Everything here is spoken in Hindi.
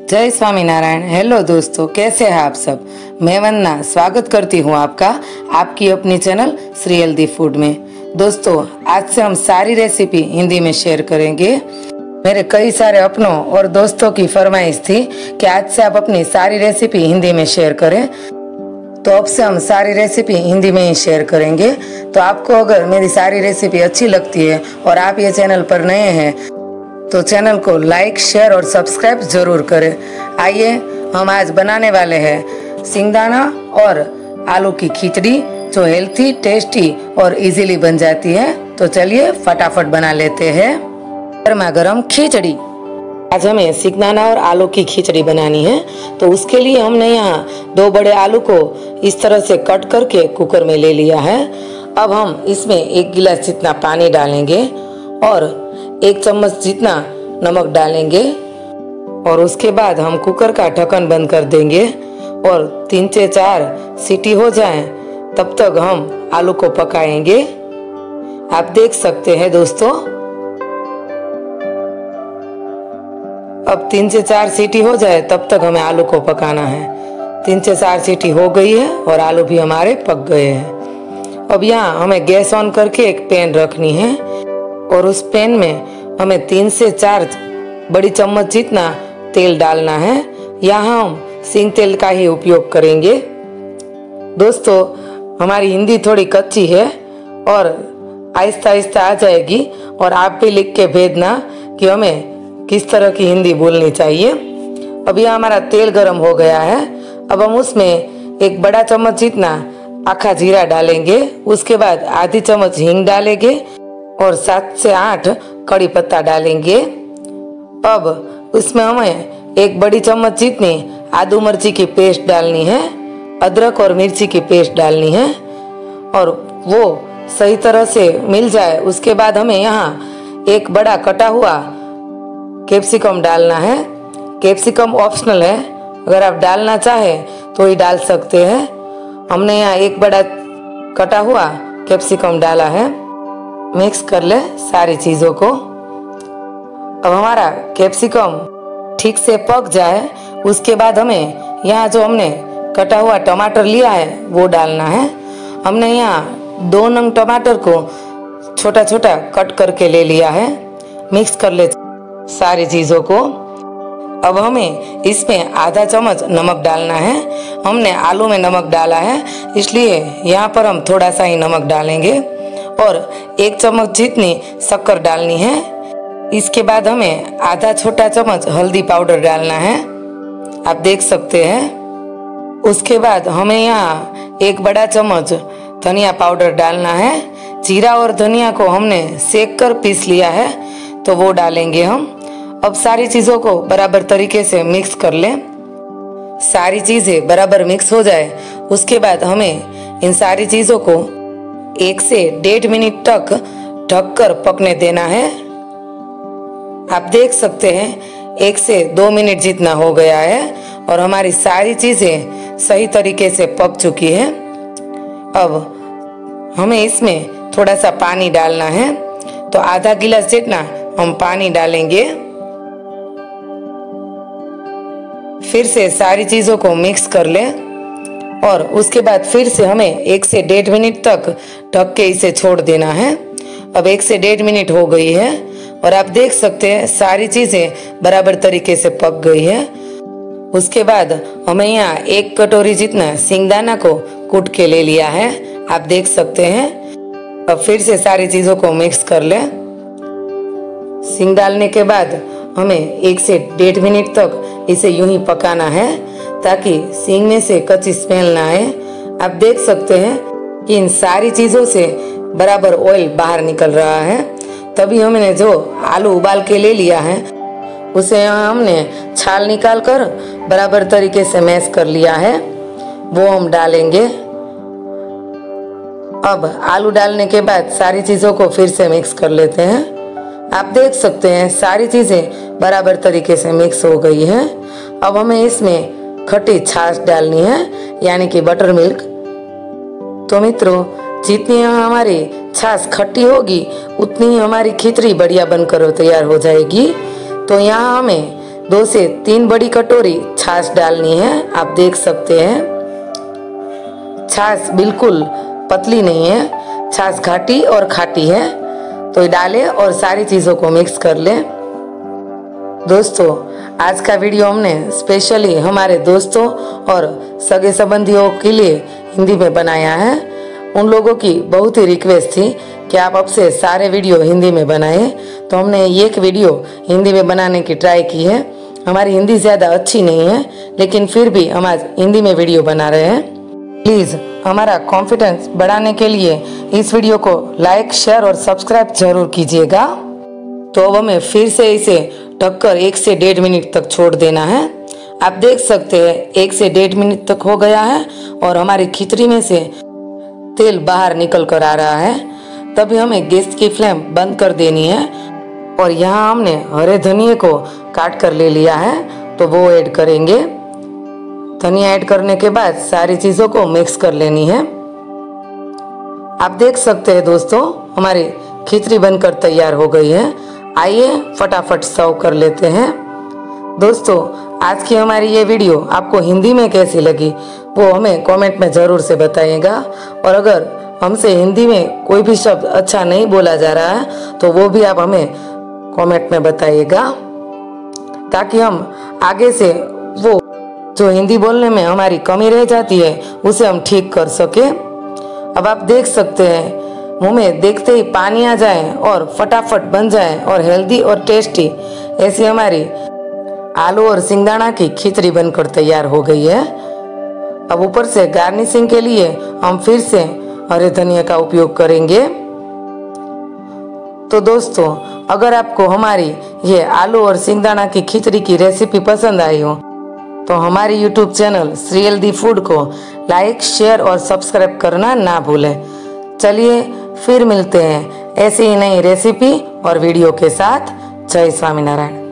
जय स्वामीनारायण। हेलो दोस्तों, कैसे हैं आप सब। मैं वंदना स्वागत करती हूं आपका आपकी अपनी चैनल श्री हेल्दी फूड में। दोस्तों, आज से हम सारी रेसिपी हिंदी में शेयर करेंगे। मेरे कई सारे अपनों और दोस्तों की फरमाइश थी कि आज से आप अपनी सारी रेसिपी हिंदी में शेयर करें, तो अब से हम सारी रेसिपी हिंदी में ही शेयर करेंगे। तो आपको अगर मेरी सारी रेसिपी अच्छी लगती है और आप ये चैनल पर नए हैं तो चैनल को लाइक, शेयर और सब्सक्राइब जरूर करें। आइए, हम आज बनाने वाले हैं सिंगदाना और आलू की खिचड़ी, जो हेल्थी, टेस्टी और इजीली बन जाती है। तो चलिए फटाफट बना लेते हैं गर्मा गर्म खिचड़ी। आज हमें सिंगदाना और आलू की खिचड़ी बनानी है, तो उसके लिए हमने यहाँ 2 बड़े आलू को इस तरह से कट करके कुकर में ले लिया है। अब हम इसमें 1 गिलास जितना पानी डालेंगे और 1 चम्मच जितना नमक डालेंगे और उसके बाद हम कुकर का ढक्कन बंद कर देंगे और 3 से 4 सीटी हो जाए तब तक हम आलू को पकाएंगे। आप देख सकते हैं दोस्तों, अब 3 से 4 सीटी हो जाए तब तक हमें आलू को पकाना है। 3 से 4 सीटी हो गई है और आलू भी हमारे पक गए हैं। अब यहाँ हमें गैस ऑन करके एक पैन रखनी है और उस पैन में हमें 3 से 4 बड़ी चम्मच जितना तेल डालना है। यहाँ हम सिंग तेल का ही उपयोग करेंगे। दोस्तों, हमारी हिंदी थोड़ी कच्ची है और आहिस्ता आहिस्ता आ जाएगी, और आप भी लिख के भेजना कि हमें किस तरह की हिंदी बोलनी चाहिए। अब यह हमारा तेल गरम हो गया है। अब हम उसमें 1 बड़ा चम्मच जितना आखा जीरा डालेंगे, उसके बाद आधी चम्मच हींग डालेंगे और 7 से 8 कड़ी पत्ता डालेंगे। अब उसमें हमें 1 बड़ी चम्मच जितनी आदू मिर्ची की पेस्ट डालनी है, अदरक और मिर्ची की पेस्ट डालनी है और वो सही तरह से मिल जाए उसके बाद हमें यहाँ 1 बड़ा कटा हुआ कैप्सिकम डालना है। कैप्सिकम ऑप्शनल है, अगर आप डालना चाहें तो ही डाल सकते हैं। हमने यहाँ 1 बड़ा कटा हुआ कैप्सिकम डाला है। मिक्स कर ले सारी चीज़ों को। अब हमारा कैप्सिकम ठीक से पक जाए उसके बाद हमें यहाँ जो हमने कटा हुआ टमाटर लिया है वो डालना है। हमने यहाँ 2 नंग टमाटर को छोटा छोटा कट करके ले लिया है। मिक्स कर ले सारी चीज़ों को। अब हमें इसमें आधा चम्मच नमक डालना है। हमने आलू में नमक डाला है, इसलिए यहाँ पर हम थोड़ा सा ही नमक डालेंगे और 1 चम्मच जितनी शक्कर डालनी है। इसके बाद हमें आधा छोटा चम्मच हल्दी पाउडर डालना है, आप देख सकते हैं। उसके बाद हमें यहाँ 1 बड़ा चम्मच धनिया पाउडर डालना है। जीरा और धनिया को हमने सेक कर पीस लिया है, तो वो डालेंगे हम। अब सारी चीज़ों को बराबर तरीके से मिक्स कर लें। सारी चीज़ें बराबर मिक्स हो जाए उसके बाद हमें इन सारी चीज़ों को 1 से 1.5 मिनट तक ढककर पकने देना है। आप देख सकते हैं 1 से 2 मिनट जितना हो गया है और हमारी सारी चीज़ें सही तरीके से पक चुकी है। अब हमें इसमें थोड़ा सा पानी डालना है, तो आधा गिलास जितना हम पानी डालेंगे। फिर से सारी चीज़ों को मिक्स कर लें और उसके बाद फिर से हमें 1 से 1.5 मिनट तक ढक के इसे छोड़ देना है। अब 1 से 1.5 मिनट हो गई है और आप देख सकते हैं सारी चीज़ें बराबर तरीके से पक गई है। उसके बाद हमें यहाँ 1 कटोरी जितना सिंगदाना को कूट के ले लिया है, आप देख सकते हैं। अब फिर से सारी चीज़ों को मिक्स कर लें। सिंग डालने के बाद हमें 1 से 1.5 मिनट तक इसे यूं ही पकाना है ताकि सिंग में से कच्ची स्मेल ना आए। आप देख सकते हैं कि इन सारी चीज़ों से बराबर ऑयल बाहर निकल रहा है। तभी हमने जो आलू उबाल के ले लिया है उसे हमने छाल निकाल कर बराबर तरीके से मैश कर लिया है, वो हम डालेंगे। अब आलू डालने के बाद सारी चीज़ों को फिर से मिक्स कर लेते हैं। आप देख सकते हैं सारी चीज़ें बराबर तरीके से मिक्स हो गई हैं। अब हमें इसमें खट्टी छाछ डालनी है, यानी कि बटर मिल्क। तो मित्रों, जितनी हमारी छाछ खट्टी होगी उतनी ही हमारी खिचड़ी बढ़िया बनकर तैयार हो जाएगी। तो यहाँ हमें 2 से 3 बड़ी कटोरी छाछ डालनी है। आप देख सकते हैं छाछ बिल्कुल पतली नहीं है, छाछ घाटी और खाटी है। तो ये डालें और सारी चीज़ों को मिक्स कर लें। दोस्तों, आज का वीडियो हमने स्पेशली हमारे दोस्तों और सगे संबंधियों के लिए हिंदी में बनाया है। उन लोगों की बहुत ही रिक्वेस्ट थी कि आप अब से सारे वीडियो हिंदी में बनाएं, तो हमने एक वीडियो हिंदी में बनाने की ट्राई की है। हमारी हिंदी ज़्यादा अच्छी नहीं है, लेकिन फिर भी हम आज हिंदी में वीडियो बना रहे हैं। प्लीज़ हमारा कॉन्फिडेंस बढ़ाने के लिए इस वीडियो को लाइक, शेयर और सब्सक्राइब जरूर कीजिएगा। तो अब हमें फिर से इसे ढककर 1 से 1.5 मिनट तक छोड़ देना है। आप देख सकते हैं 1 से 1.5 मिनट तक हो गया है और हमारी खिचड़ी में से तेल बाहर निकल कर आ रहा है। तभी हमें गैस की फ्लेम बंद कर देनी है और यहाँ हमने हरे धनिए को काट कर ले लिया है, तो वो ऐड करेंगे। धनिया ऐड करने के बाद सारी चीज़ों को मिक्स कर लेनी है। आप देख सकते हैं दोस्तों, हमारी खिचड़ी बनकर तैयार हो गई है। आइए फटाफट सर्व कर लेते हैं। दोस्तों, आज की हमारी ये वीडियो आपको हिंदी में कैसी लगी वो हमें कमेंट में ज़रूर से बताइएगा। और अगर हमसे हिंदी में कोई भी शब्द अच्छा नहीं बोला जा रहा है तो वो भी आप हमें कमेंट में बताइएगा, ताकि हम आगे से वो जो हिंदी बोलने में हमारी कमी रह जाती है उसे हम ठीक कर सके। अब आप देख सकते हैं मुंह में देखते ही पानी आ जाए और फटाफट बन जाए और हेल्दी और टेस्टी ऐसी हमारी आलू और सिंगदाणा की खिचड़ी बनकर तैयार हो गई है। अब ऊपर से गार्निशिंग के लिए हम फिर से हरे धनिया का उपयोग करेंगे। तो दोस्तों, अगर आपको हमारी ये आलू और सिंगदाणा की खिचड़ी की रेसिपी पसंद आई हो तो हमारी YouTube channel Shri healthy food को लाइक, शेयर और सब्सक्राइब करना ना भूलें। चलिए फिर मिलते हैं ऐसी ही नई रेसिपी और वीडियो के साथ। जय स्वामीनारायण।